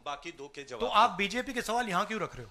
बाकी दो के जवाब। तो आप बीजेपी के सवाल यहाँ क्यों रख रहे हो?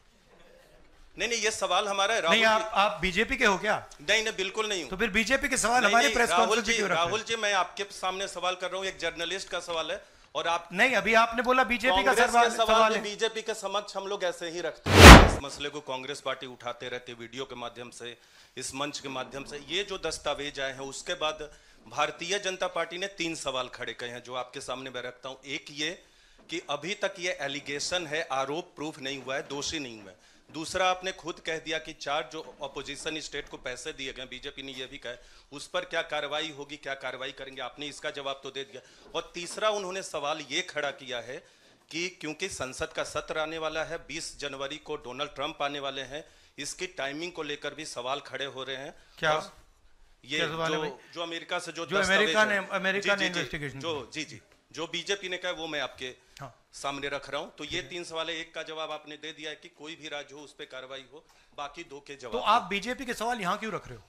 नहीं, ये सवाल हमारा है। नहीं, आप बीजेपी के हो क्या? नहीं, बिल्कुल नहीं हूं। तो फिर बीजेपी के सवाल हमारे प्रेस कॉन्फ्रेंस में क्यों रख रहे हो? राहुल जी, मैं आपके सामने सवाल कर रहा हूं, एक जर्नलिस्ट का सवाल है। और आप नहीं, अभी आपने बोला बीजेपी का सवाल है। बीजेपी के समक्ष हम लोग ऐसे ही रखते हैं। इस मसले को कांग्रेस पार्टी उठाते रहते, वीडियो के माध्यम से, इस मंच के माध्यम से। ये जो दस्तावेज आए हैं, उसके बाद भारतीय जनता पार्टी ने 3 सवाल खड़े किए हैं, जो आपके सामने मैं रखता हूं। एक ये कि अभी तक ये एलिगेशन है, आरोप प्रूफ नहीं हुआ है, दोषी नहीं हुआ है। दूसरा, आपने खुद कह दिया कि 4 जो अपोजिशन स्टेट को पैसे दिए गए, बीजेपी ने यह भी कहा, उस पर क्या कार्रवाई होगी, क्या कार्रवाई करेंगे? आपने इसका जवाब तो दे दिया। और तीसरा, उन्होंने सवाल ये खड़ा किया है कि क्योंकि संसद का सत्र आने वाला है, 20 जनवरी को डोनाल्ड ट्रंप आने वाले हैं, इसकी टाइमिंग को लेकर भी सवाल खड़े हो रहे हैं। क्या ये जो अमेरिका से जो अमेरिका ने इन्वेस्टिगेशन जो बीजेपी ने कहा, वो मैं आपके सामने रख रहा हूं। तो ये 3 सवाल है। एक का जवाब आपने दे दिया है कि कोई भी राज्य हो उस पर कार्रवाई हो, बाकी 2 के जवाब। तो आप बीजेपी के सवाल यहाँ क्यों रख रहे हो?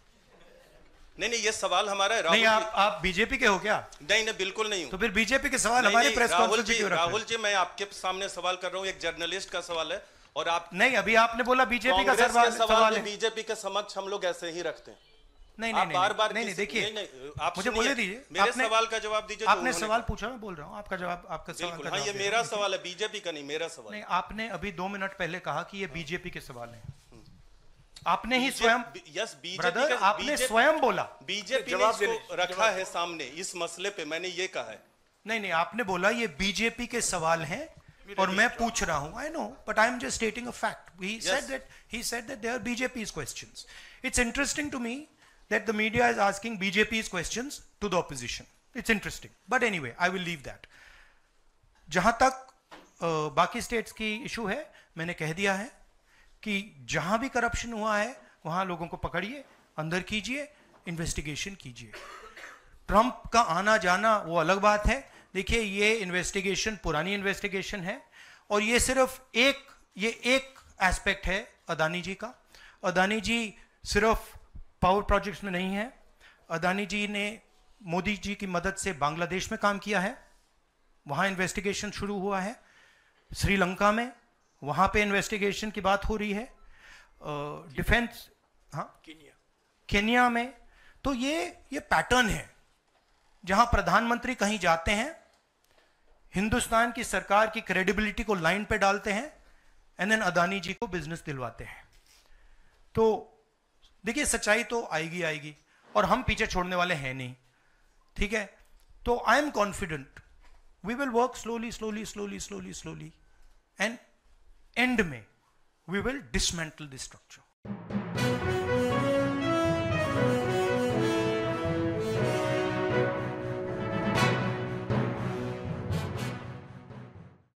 नहीं, ये सवाल हमारा है। नहीं, आप बीजेपी के हो क्या? नहीं, बिल्कुल नहीं हूं। तो फिर बीजेपी के सवाल हमारे प्रेस कॉन्फ्रेंस में क्यों रख रहे हो? राहुल जी, मैं आपके सामने सवाल कर रहा हूं, एक जर्नलिस्ट का सवाल है। और आप नहीं, अभी आपने बोला बीजेपी का सवाल है। बीजेपी के समक्ष हम लोग ऐसे ही रखते हैं। नहीं, बार-बार नहीं, देखिए, आप मुझे बोले दीजिए, मेरे सवाल का जवाब दीजिए। आपने सवाल पूछा, मैं बोल रहा हूँ आपका जवाब, आपका सवाल का जवाब। ये मेरा सवाल है, बीजेपी का नहीं, मेरा सवाल। नहीं, आपने अभी 2 मिनट पहले कहा कि ये बीजेपी के सवाल हैं। आपने ही स्वयं, यस, ब्रदर, आपने स्वयं बोला बीजेपी ने इसको रखा है सामने, इस मसले पे मैंने ये कहा है। नहीं, आपने बोला ये बीजेपी के सवाल हैं और मैं पूछ रहा हूं। I know, but I am just stating a fact. He said that they are BJP's questions. It's interesting to me that the media is asking BJP's questions to the opposition. It's interesting. But anyway, I will leave that. जहां तक बाकी states की issue है, मैंने कह दिया है कि जहां भी करप्शन हुआ है वहां लोगों को पकड़िए, अंदर कीजिए, इन्वेस्टिगेशन कीजिए। ट्रंप का आना जाना वो अलग बात है। देखिए, ये इन्वेस्टिगेशन पुरानी इन्वेस्टिगेशन है और ये सिर्फ एक एस्पेक्ट है अदानी जी का। अदानी जी सिर्फ पावर प्रोजेक्ट्स में नहीं है। अदानी जी ने मोदी जी की मदद से बांग्लादेश में काम किया है, वहां इन्वेस्टिगेशन शुरू हुआ है। श्रीलंका में, वहां पे इन्वेस्टिगेशन की बात हो रही है। डिफेंस, केन्या में। तो ये पैटर्न है जहां प्रधानमंत्री कहीं जाते हैं, हिंदुस्तान की सरकार की क्रेडिबिलिटी को लाइन पे डालते हैं, एंड देन अदानी जी को बिजनेस दिलवाते हैं। तो देखिए, सच्चाई तो आएगी और हम पीछे छोड़ने वाले हैं नहीं, ठीक है? तो I am confident we will work slowly and end में we will dismantle this structure.